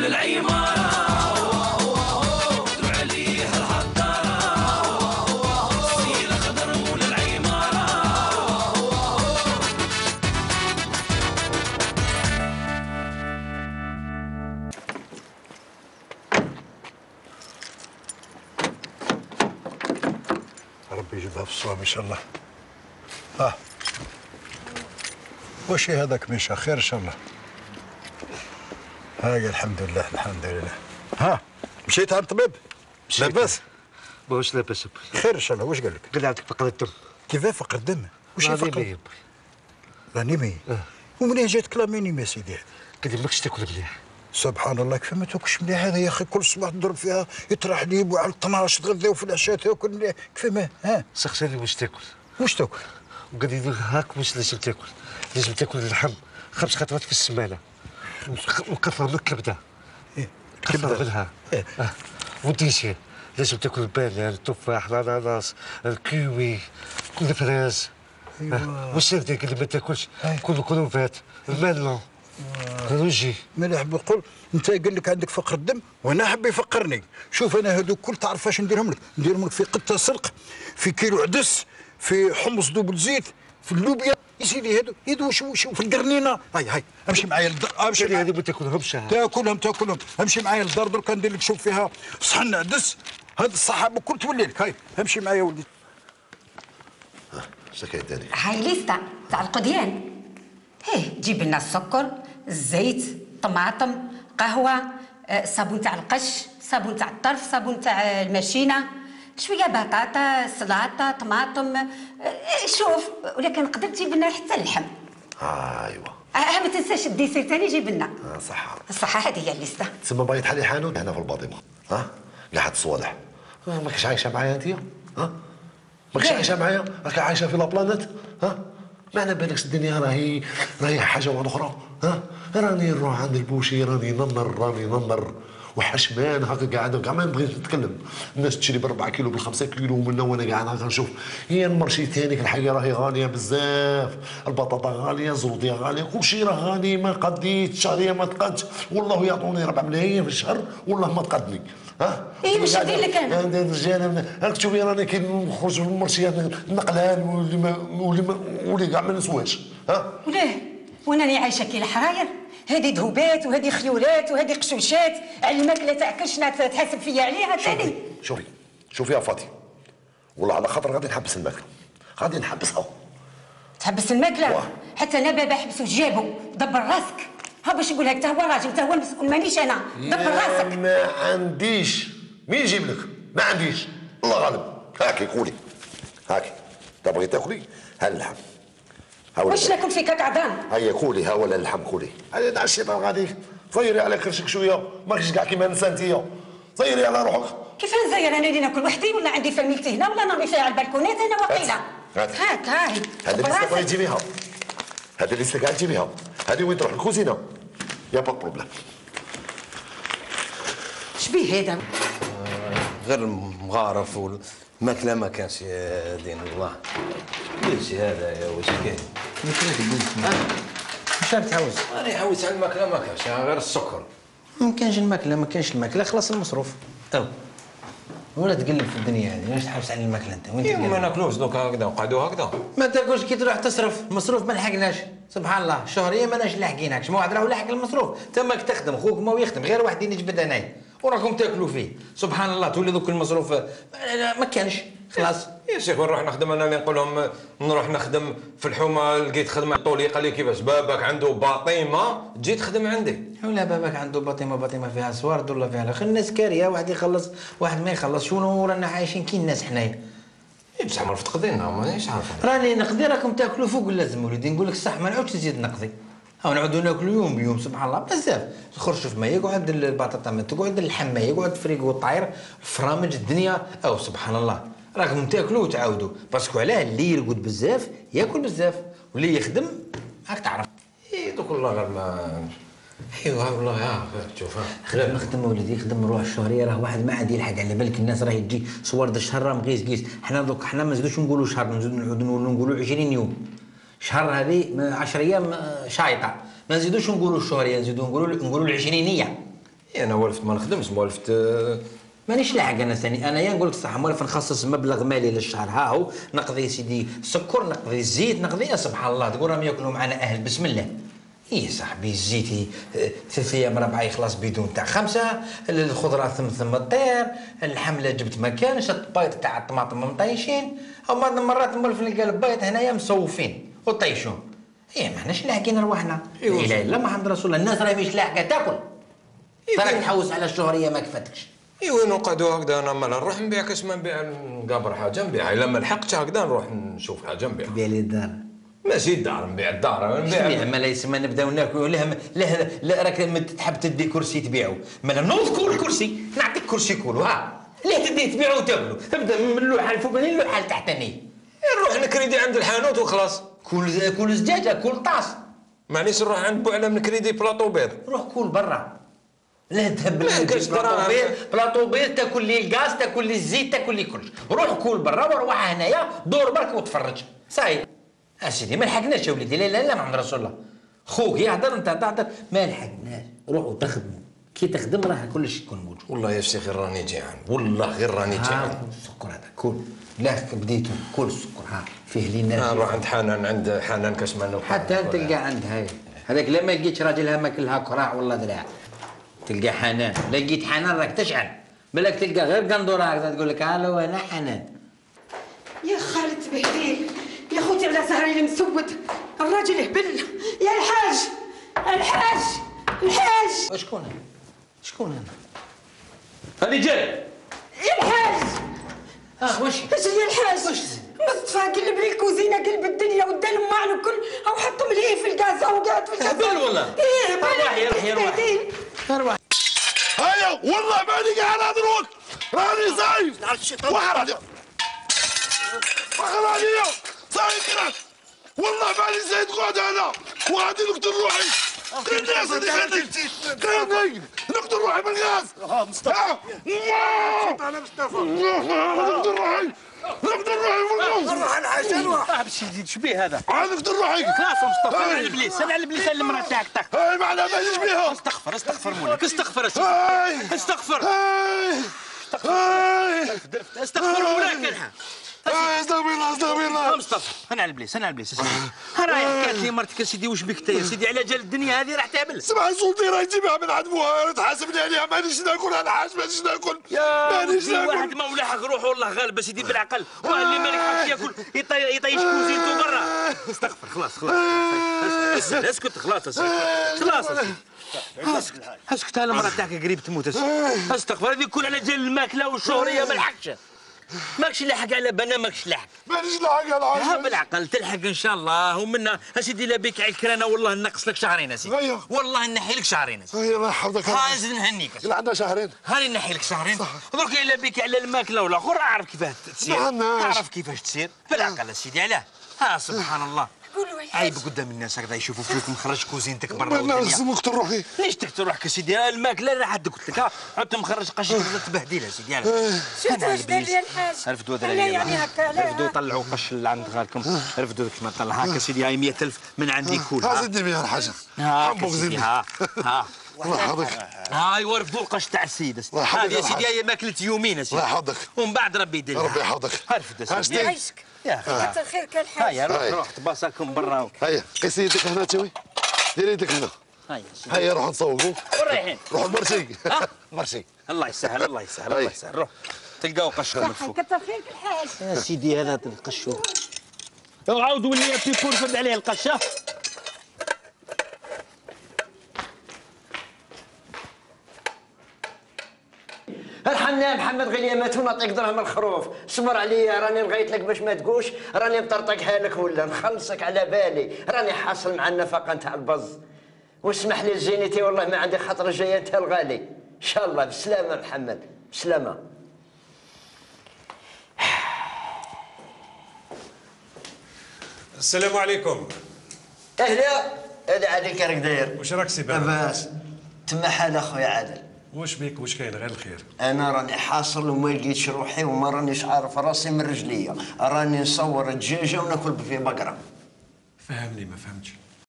مول العمارة ربي يجيبها في الصواب ان شاء الله. وش هذاك مشى خير ان شاء الله. هاي الحمد لله الحمد لله. مشيت عند الطبيب؟ لاباس؟ واش لاباس؟ خير ان شاء الله. واش قال لك؟ قال لي عندك فقر الدم. كيفاه فقر الدم؟ وش هي فقر؟ الانيميا. ومنين جاتك الانيميا سيدي؟ قال لي ماكش تاكل مليح. سبحان الله كيف ما تاكلش مليح هذا يا اخي، كل صباح تضرب فيها يطرح حليب وعلى 12 تغذى وفي العشاء تاكل مليح كيف ما سقساني واش تاكل؟ واش تاكل؟ وقال لي هاك واش لازم تاكل؟ لازم تاكل اللحم 5 خطرات في السمانه وكثر من الكبده. كثر منها. والديسين لازم تاكل البانان، التفاح، الاناناس، الكيوي، كل فراز. والسردين قال لي ما تاكلش كل الكلوفات، المانلون، الروجي. مليح بقول انت قال لك عندك فقر الدم وانا حاب يفقرني. شوف انا هذوك كل تعرف اش نديرهم لك؟ نديرهم لك في قطه سلق، في كيلو عدس، في حمص دوبل زيت، في اللوبيا يا سيدي. هادو وش في القرنينه. هاي امشي معايا للدار. امشي معايا. هذه ما تاكلهمش. تاكلهم. امشي معايا للدار درك ندير لك شوف فيها صحن عدس. هاد الصحابه كل تولي لك. هاي امشي معايا ولدي. شكاية تاني. هاي ليستا تاع القديان. جيب لنا السكر، الزيت، طماطم، قهوه، صابون تاع القش، صابون تاع الطرف، صابون تاع الماشينه، شويه بطاطا، سلطه، طماطم. شوف ولكن نقدر تجيب لنا حتى اللحم. ايوا. ما تنساش الديسير ثاني جيب لنا. صحه. الصحه هذه هي الليسته. تسمى باغي تحلي حانوت هنا في الباطمه. قاعد الصوالح. ماكش عايشه معايا انت؟ ماكش عايشه معايا؟ راك عايشه في لابلانيت؟ ما على بالكش الدنيا راهي حاجه واحده اخرى. راني نروح عند البوشي راني نمر وحشمان هكا قاعد كاع ما نبغي نتكلم. الناس تشري ب4 كيلو ب5 كيلو منا وانا قاعد هكا نشوف. هي نمر شي ثاني الحاجه راهي غاليه بزاف، البطاطا غاليه، الزروديه غاليه، كل شيء راه غالي. ما قديت الشهريه ما تقدش، والله يعطوني 4 ملايين في الشهر والله ما تقدني. واش ندير لك انا؟ الرجال راك تشوفي راني كي نخرج من المرشيات نقلان واللي كاع ما نسواش. وليه؟ وانا راني عايشه كي الحراير. هذه ذهوبات وهذه خيولات وهذه قشوشات على الماكله تاع كلشنا تحاسب فيا عليها ثاني. شوفي يا فاطمه، والله على خاطر غادي نحبس الماكله، غادي نحبسها. تحبس الماكله؟ حتى انا بابا حبسو جابو. دبر راسك. باش نقول لك، تا هو راجل، تا هو المسؤول مانيش انا. دبر راسك. ما عنديش. مين يجيب لك؟ ما عنديش، الله غالب. هاكي كولي، هاكي تبغي تاكلي؟ ها اللحم. واش ناكل فيك كعدان؟ هيا كولي، ها ولا اللحم كولي. هيا دع الشيطان غادي صيري على كرشك شويه، ماكش كاع كيما نسى انتيا. صيري على روحك. كيف نزير انا اللي ناكل وحدي ولا عندي فاميلتي هنا ولا نرمي فيها على البلكونات انا وقيله؟ هاك هاي. هذا اللي تبغي تجيبيها، هذا اللي قاعد تجيبيها، هذه وين تروح الكوزينه؟ يا با بروبليم. شبيه هذا؟ غير مغارف والماكله ما كانش يا دين الله. ليش هذا يا واش كاين؟ واش راك تحوس؟ راني حوس على الماكله ما كانش غير السكر. ما كانش الماكله خلاص المصروف. ولا تقلب في الدنيا هذه، علاش تحوس على الماكله انت؟ وين ما ناكلوش دوكا هكذا نقعدوا هكذا. ما تاكلش كي تروح تصرف، مصروف ما لحقناش. سبحان الله الشهريه ماناش لاحقينكش، ما واحد راهو لاحق المصروف، انت ماك تخدم، خوك ما يخدم، غير واحد يجبد هنايا وراكم تاكلوا فيه. سبحان الله تولي دوك المصروف ما كانش خلاص. يا شيخ نروح نخدم، انا اللي نقول لهم نروح نخدم في الحومه، لقيت خدمه طولي قال لي كيفاش باباك عنده باطيمه تجي تخدم عندي. ولا باباك عنده باطيمه فيها سوارد ولا فيها خير. الناس كاريه، واحد يخلص واحد ما يخلص. شنو رانا عايشين كي الناس حنايا. بصح ما تقضينا مانيش عارف. راني نقضي، راكم تاكلوا فوق لازم وليدي. نقول لك صح ما نعاودش نزيد نقضي. نعودوا ناكلوا يوم بيوم. سبحان الله بزاف. خرجوا في ما يقعد البطاطا ما تقعد، اللحم ما يقعد، الفريكو والطاير، الفرامج، الدنيا. سبحان الله راكم تاكلوا وتعاودوا. باسكو علاه اللي يرقد بزاف ياكل بزاف، واللي يخدم راك تعرف. دوك والله غير ما ايوا والله شوف نخدم ولدي، خدم روح الشهريه. راه واحد ما عاد يلحق على بالك. الناس راهي تجي سوارد الشهر راه مقيس. حنا دوك حنا ما نزيدوش نقولوا شهر، نزيدو نقولوا 20 يوم. شهر هذه 10 ايام شايطه، ما نزيدوش نقولوا الشهريه، نزيدو نقولوا العشرينيه. انا والفت ما نخدمش موالفت مانيش لاحق انا ثاني، انا يا نقول لك صح موالف نخصص مبلغ مالي للشهر، ها هو نقضي سيدي سكر، نقضي الزيت، نقضي يا سبحان الله تقول راهم ياكلوا معنا اهل بسم الله. ايه صاحبي الزيت 3 ايام 4 يخلص بدون تاع 5، الخضره ثم الطير، الحمله جبت ما كانش، البيض تاع الطماطم مطيشين، او بعض المرات نولف نلقى البيض هنايا مصوفين وطيشون. ايه ما حناش لاحقين رواحنا. لا اله الا محمد رسول الله، الناس راهي مش لاحقه تاكل. تراك تحوس على الشهريه ما كفتكش. ايوا نقعدوا هكذا، انا مالا نروح نبيع كاش ما نبيع، نقابر حاجه نبيعها، الا ما لحقتش هكذا نروح نشوف حاجه نبيعها. تبيع لي الدار؟ ماشي الدار، نبيع الدار، نبيع ما ليس ما نبداو ناكلوا. لا راك تحب تدي كرسي تبيعه، ما نوض كل كرسي نعطيك كرسي كله، ها ليه تدي تبيعه وتاكلوا؟ تبدا من اللوحه الفوقانيه للوحه التحتانيه. نروح نكريدي عند الحانوت وخلاص. كل زجاجه كل طاس. مانيش نروح عند بوعلم نكريدي بلاطو بيض. روح كل برا. لا تهب بلاطو بيض تاكل لي الغاز، تاكل لي الزيت، تاكل لي كلش. روح كل برا وروح هنايا دور برك وتفرج. صاي اسيدي ما لحقناش يا وليدي. لا لا محمد رسول الله، خوك يهضر انت تهضر، ما لحقناش. روحوا تخدموا، كي تخدم راه كلش يكون موجود. والله يا شيخ غير راني جيعان، والله غير راني جيعان. السكر هذا كل، لا بديتو كل السكر، ها فيه لينا. نروح عند حنان، عند حنان كاش ما ناكل. حتى تلقى عند هاي هذاك لا ما لقيتش راجلها ماكلها كراع والله ذراع، تلقى حنان. لقيت حنان راك تشعل، بالك تلقى غير قندوره هكذا تقول لك الو انا حنان. يا خالد بهديل، يا خوتي على سهري المسود، الراجل هبل. يا الحاج الحاج الحاج. شكون انا؟ شكون انا؟ هاني جاي. يا الحاج. واش؟ اش يا الحاج؟ مصطفى قلب لي الكوزينه، قلب الدنيا ودى الماعن وكل، او حطوا مليه في الغاز او قاعد في الغاز. هبل والله. ايه روح روح. هيا والله ماني قاعد اضربك، راني زايد وحرج فخر عليا زايد كراك، والله ماني زايد قعد انا وغادي نقتل روحي. خليني نقتل روحي بالغاز. مصطفى انا مصطفى نقتل روحي، نقتل روحي بالغاز. روح على الحاج صاحب السيدي شبيه هذا؟ نقتل روحي. خلاص مصطفى انا على البليس، انا على البليس المراه تاعك طق. هاي معنا مانيش بيها. استغفر مولك، استغفر استغفر استغفر مولاك الحق. استغفر الله مصطفى انا على البليس راهي حكات لي مرتك يا سيدي، واش بك انت يا سيدي على جال الدنيا هذه راح تعمل؟ سمع صوتي راهي تجيبها من عند بوها، تحاسبني عليها. مانيش ناكل انا حاج، مانيش ناكل. مانيش ناكل. واحد ما ولاحق روح والله غالب سيدي بالعقل، واللي مالك حق ياكل يطيش كوزينته برا. استغفر خلاص اسكت خلاص اسكت المراه تاعك قريب تموت. استغفر هذه كل على جال الماكله والشهريه ما لحقش. ماكش لاحق على بنا، ماكش لاحق. مانيش لاحق على ها بالعقل تلحق ان شاء الله. ومنا اسيدي لا بك على الكرانه والله نقص لك شهرين اسيدي. أيوه. والله نحي لك شهرين اسيدي. الله يحفظك. ها نزيد نهنيك. لا عندنا شهرين. هاني نحي لك شهرين. درك الا بك على الماكله والاخر اعرف كيفاه تسير. اعرف كيفاش تسير بالعقل اسيدي. علاه؟ ها سبحان الله. عيب قدام الناس هكذا يشوفوا فيك مخرج كوزينتك برا. لازم نقتل روحي. ليش تقتل روحك اسيدي؟ الماكله راح قلت لك عدت مخرج قشك تبهديل اسيدي. شفت واش دار لي الحاج؟ رفدوا لا يعني هكا رفدوا طلعوا قش اللي عند غالكم، رفدوا كيما طلع هاكا سيدي. هاي 100,000 من عندي كول. ها زدني بها الحاجه. هاكا سيدي. ها الله يحفظك. هاي ورفدوا القش تاع السيد. هذه يا سيدي هي ماكله يومين اسيدي. الله يحفظك. ومن بعد ربي يدير. ربي يحفظك. رفد اسيدي. يعيشك. يا اخي كثر خيرك الحاج. هيا روح تباصاكم برا. هيا قيسي يدك هنا توي، ديري يدك هنا. هيا روحوا نصوقوا. وين رايحين؟ روحوا المرسي. مرسي. الله يسهل الله يسهل روح تلقاو قشكم الفوق. كثر خيرك الحاج. يا سيدي هذا القشو عاود ولي في فرد عليه القشه. الحنا محمد غير ما نعطيك دراهم الخروف، صبر عليا راني لغيت لك باش ما تقوش، راني مطرطقها لك ولا نخلصك على بالي، راني حاصل مع النفقه نتاع البز. واسمح لي زينتي والله ما عندي خاطر جايه انت الغالي، ان شاء الله بسلامه محمد بسلامه. السلام عليكم. اهلا هذا عادل كيراك داير؟ واش راك سي بابا؟ لاباس تما حال اخويا عادل. واش بيك واش كاين غير الخير؟ انا راني حاصل وما لقيتش روحي وما رانيش عارف راسي من رجليا، راني نصور دجاجه وناكل في بقره. فهمني ما فهمتش.